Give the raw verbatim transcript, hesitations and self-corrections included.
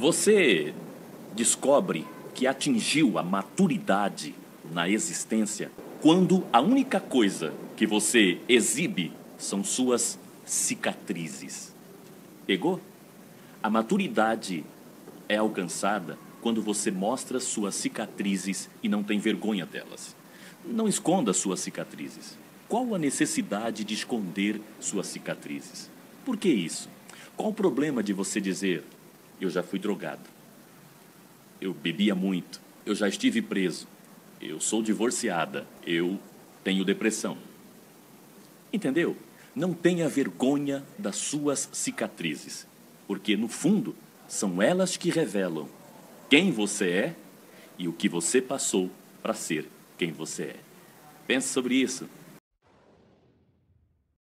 Você descobre que atingiu a maturidade na existência quando a única coisa que você exibe são suas cicatrizes. Pegou? A maturidade é alcançada quando você mostra suas cicatrizes e não tem vergonha delas. Não esconda suas cicatrizes. Qual a necessidade de esconder suas cicatrizes? Por que isso? Qual o problema de você dizer: eu já fui drogado, eu bebia muito, eu já estive preso, eu sou divorciada, eu tenho depressão? Entendeu? Não tenha vergonha das suas cicatrizes, porque, no fundo, são elas que revelam quem você é e o que você passou para ser quem você é. Pense sobre isso.